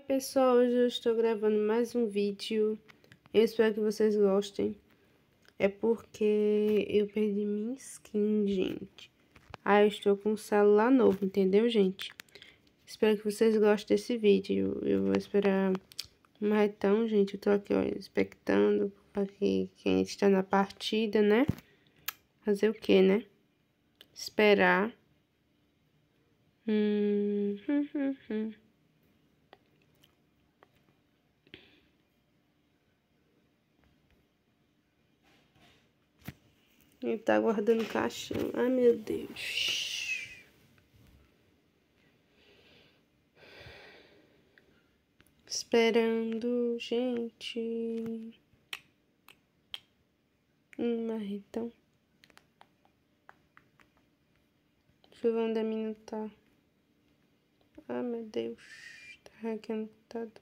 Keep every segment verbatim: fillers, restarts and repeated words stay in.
pessoal, hoje eu estou gravando mais um vídeo. Eu espero que vocês gostem. É porque eu perdi minha skin, gente. Aí eu estou com um celular novo, entendeu, gente? Espero que vocês gostem desse vídeo. Eu vou esperar. Mas então, gente, eu tô aqui, ó, expectando aqui quem está na partida, né? Fazer o quê, né? Esperar. Hum, hum, hum, hum. Ele tá guardando o caixão. Ai, meu Deus. Esperando, gente. Hum, marretão. Deixa eu ver onde a menina tá. Ai, meu Deus. Tá hackeando o computador.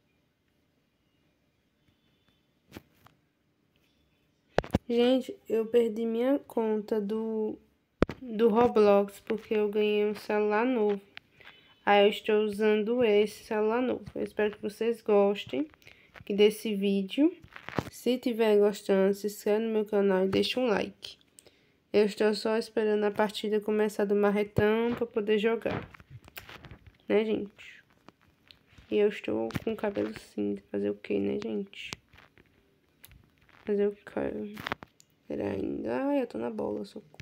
Gente, eu perdi minha conta do, do Roblox porque eu ganhei um celular novo. Aí eu estou usando esse celular novo. Eu espero que vocês gostem desse vídeo. Se tiver gostando, se inscreve no meu canal e deixa um like. Eu estou só esperando a partida começar do marretão para poder jogar. Né, gente? E eu estou com o cabelo cinza. Fazer o que, né, gente? Fazer o que? Pera ainda. Ai, eu tô na bola, socorro.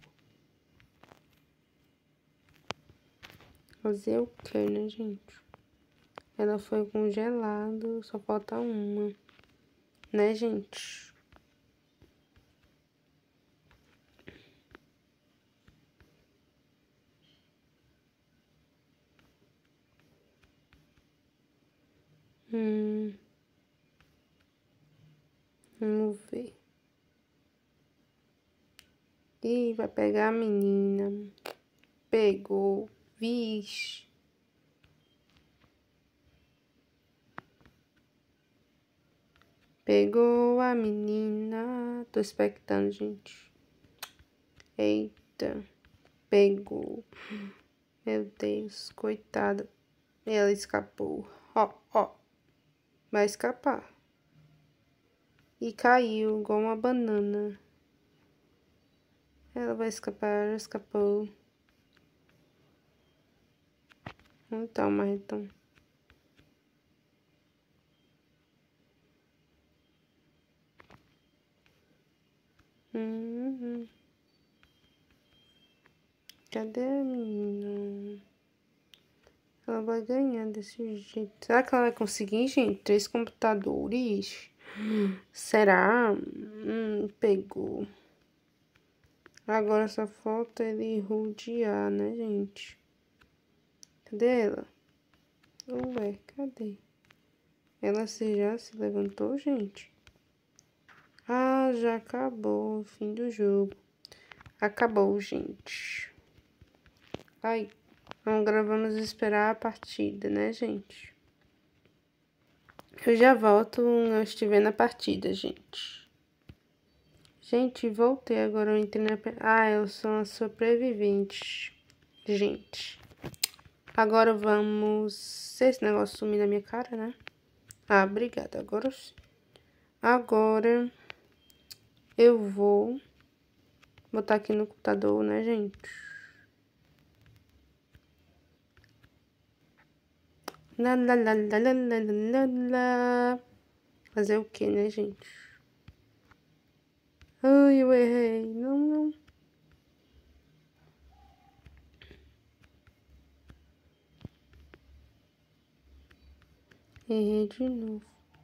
Fazer o que, né, gente? Ela foi congelada, só falta uma. Né, gente? Hum. Vamos ver. Ih, vai pegar a menina. Pegou. Vixe. Pegou a menina. Tô expectando, gente. Eita. Pegou. Meu Deus, coitada. Ela escapou. Ó, ó. Vai escapar. E caiu igual uma banana. Ela vai escapar, ela escapou. Então, mas então. Hum, hum. Cadê a menina? Ela vai ganhar desse jeito. Será que ela vai conseguir, gente? Três computadores? Será? Hum, pegou. Agora só falta ele rodear, né, gente? Cadê ela? Ué, cadê? Ela se já se levantou, gente? Ah, já acabou o fim do jogo. Acabou, gente. Ai, agora vamos esperar a partida, né, gente? Eu já volto quando eu estiver na partida, gente. Gente, voltei agora, eu entrei na... Ah, eu sou uma sobrevivente, gente. Agora vamos... Esse negócio sumir na minha cara, né? Ah, obrigada. Agora sim. Agora eu vou botar aqui no computador, né, gente? Lá, lá, lá, lá, lá, lá, lá, lá. Fazer o que, né, gente? Ai, eu errei. Não, não. Errei de novo.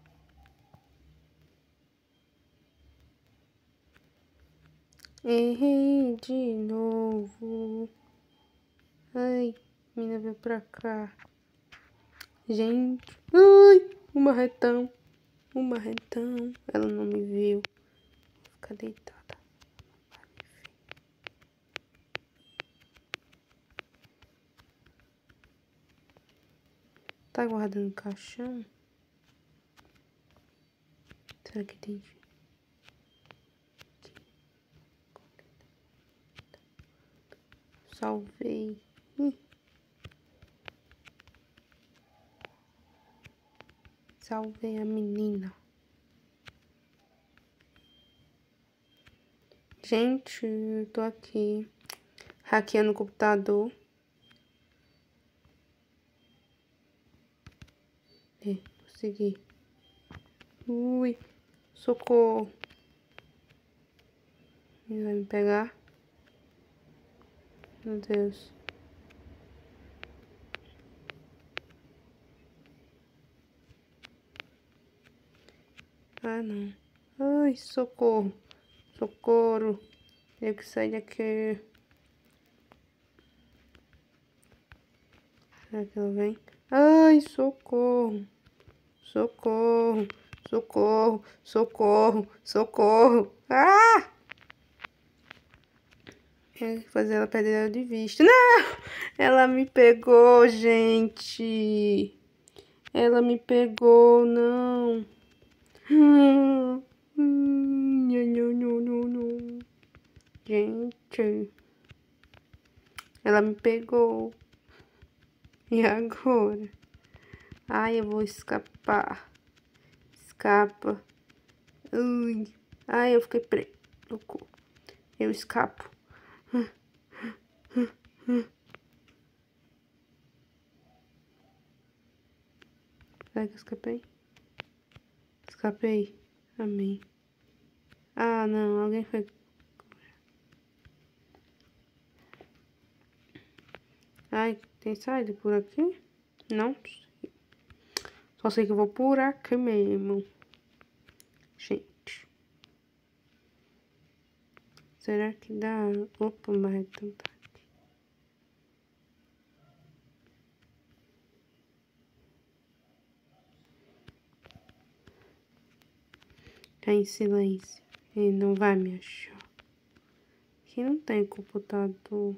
Errei de novo. Ai, menina veio pra cá. Gente. Ai, um marretão. Um marretão. Ela não me viu. Vou ficar deitada. Tá guardando o caixão? Será que tem? Salvei. Hum. Salvei a menina. Gente, eu tô aqui hackeando o computador. É, consegui. Ui, socorro. Ele vai me pegar. Meu Deus. Ah, não. Ai, socorro. Socorro. Tenho que sair daqui. Será que ela vem? Ai, socorro. Socorro. Socorro. Socorro. Socorro. Ah! Tem que fazer ela perder ela de vista. Não! Ela me pegou, gente. Ela me pegou, não. Hum, hum, não, não, não, não. Gente. Ela me pegou. E agora? Ai, eu vou escapar. Escapa. Ui. Ai, eu fiquei preso. Eu escapo. Será que eu escapei? Escapei. Amém. Ah, não. Alguém foi... Ai, tem saída por aqui? Não. Só sei que eu vou por aqui mesmo. Gente. Será que dá? Opa, mas então tá aqui. Tá em silêncio. Ele não vai me achar. Aqui não tem computador.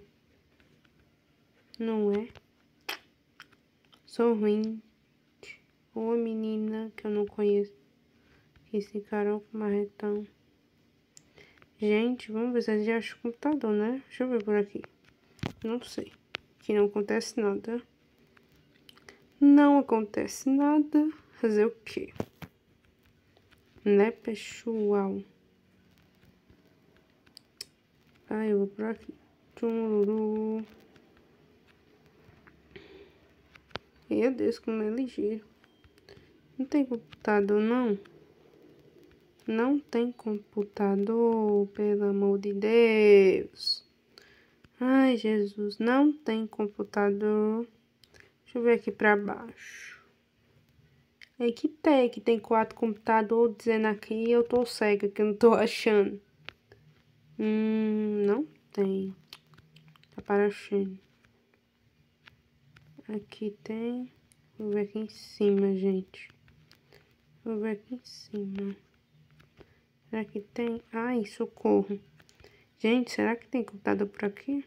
Não é? Sou ruim. Ô menina que eu não conheço. Esse cara com marretão. Gente, vamos ver se a gente acha o computador, né? Deixa eu ver por aqui. Não sei. Aqui não acontece nada. Não acontece nada. Fazer o quê? Né, pessoal? Ah, eu vou por aqui. Tchururu. Meu Deus, como é ligeiro. Não tem computador, não? Não tem computador, pelo amor de Deus. Ai, Jesus, não tem computador. Deixa eu ver aqui pra baixo. É que tem, que tem quatro computadores dizendo aqui e eu tô cega, que eu não tô achando. Hum, não tem. Tá aparecendo. Aqui tem. Vou ver aqui em cima, gente. Vou ver aqui em cima. Será que tem? Ai, socorro. Gente, será que tem computador por aqui?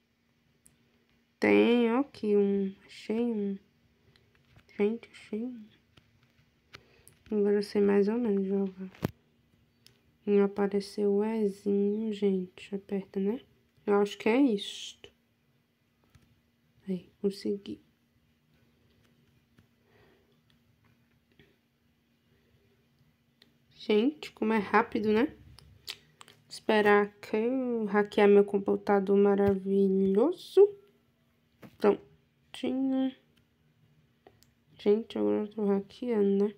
Tem, ó, aqui um. Achei um. Gente, achei um. Agora eu sei mais ou menos jogar. Não apareceu o Ezinho, gente. Aperta, né? Eu acho que é isto. Aí, consegui. Gente, como é rápido, né? Esperar que eu hackear meu computador maravilhoso. Prontinho. Gente, agora eu tô hackeando, né?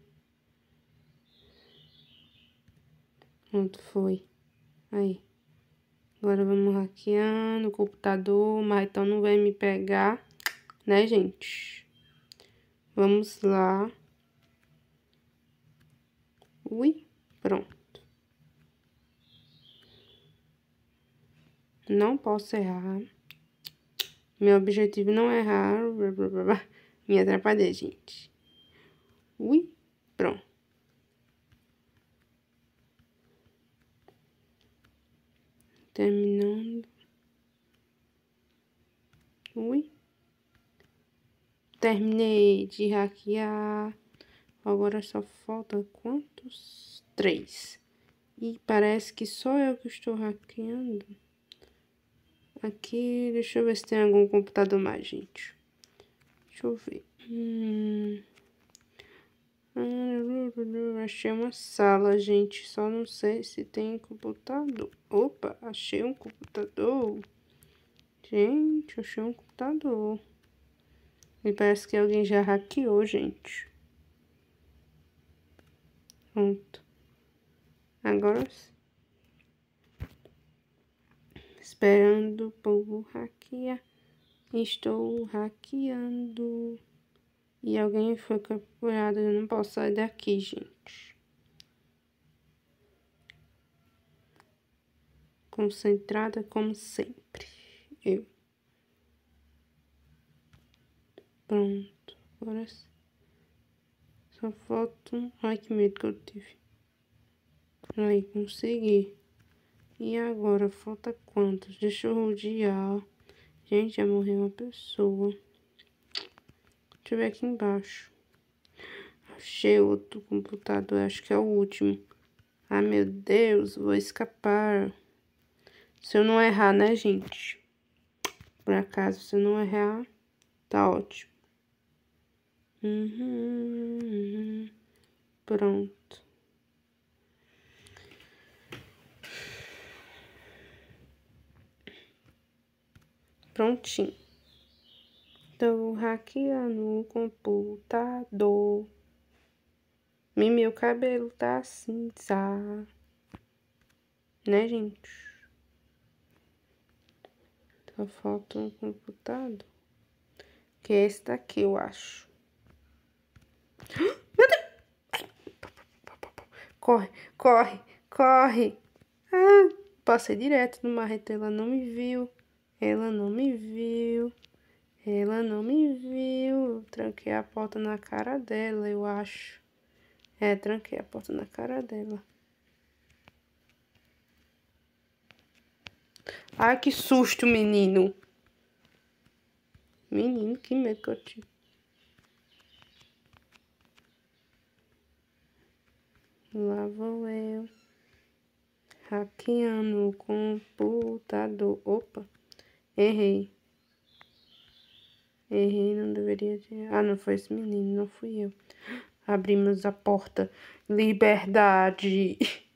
Pronto, foi. Aí. Agora vamos hackeando o computador. Mas então não vai me pegar, né, gente? Vamos lá. Ui, pronto. Não posso errar. Meu objetivo não é errar. Me atrapalhei, gente. Ui, pronto. Terminando. Ui. Terminei de hackear. Agora só falta quantos? Três. E parece que só eu que estou hackeando. Aqui, deixa eu ver se tem algum computador mais, gente. Deixa eu ver. Hum. Achei uma sala, gente. Só não sei se tem computador. Opa, achei um computador. Gente, achei um computador. E parece que alguém já hackeou, gente. Pronto. Agora sim. Esperando o povo hackear. Estou hackeando. E alguém foi capturado. Eu não posso sair daqui, gente. Concentrada como sempre. Eu. Pronto. Agora sim. Só falta... Ai, que medo que eu tive. Aí, consegui. E agora, falta quantos? Deixa eu rodear. Gente, já morreu uma pessoa. Deixa eu ver aqui embaixo. Achei outro computador, acho que é o último. Ai, meu Deus, vou escapar. Se eu não errar, né, gente? Por acaso, se eu não errar, tá ótimo. Uhum, uhum. Pronto. Prontinho. Tô hackeando o computador. E meu cabelo tá cinza. Né, gente? Só falta um computador. Que é esse daqui, eu acho. Meu Deus! Corre, corre, corre. Ah, passei direto no marreta. Ela não me viu. Ela não me viu. Ela não me viu. Tranquei a porta na cara dela, eu acho. É, tranquei a porta na cara dela. Ai, que susto, menino. Menino, que medo que eu tive. Lá vou eu. Hackeando o computador. Opa, errei. Errei, não deveria ter... Ah, não foi esse menino, não fui eu. Abrimos a porta. Liberdade.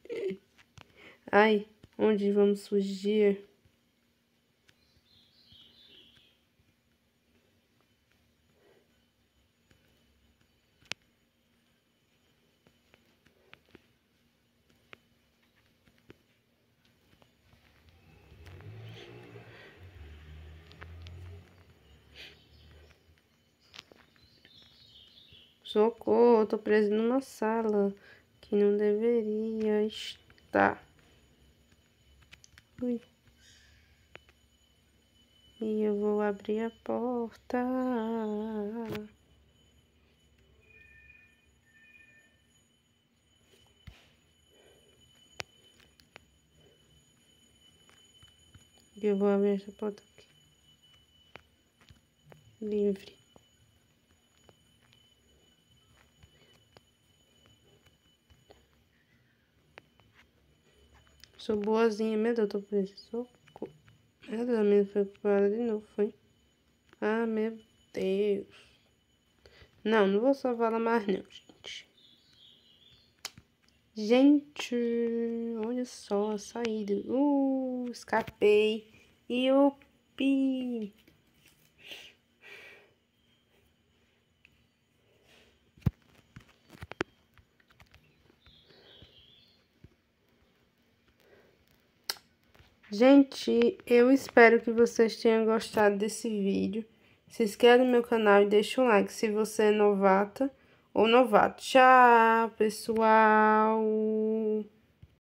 Ai, onde vamos fugir? Socorro, tô preso numa sala que não deveria estar. Ui. E eu vou abrir a porta. E eu vou abrir essa porta aqui. Livre. Sou boazinha, meu Deus, eu tô presa. Socorro. Meu Deus, a menina foi culpada de novo, foi? Ah, meu Deus. Não, não vou salvar ela mais não, gente. Gente, olha só a saída. Uh, escapei. Iupi. Gente, eu espero que vocês tenham gostado desse vídeo. Se inscreva no meu canal e deixa um like se você é novata ou novato. Tchau, pessoal!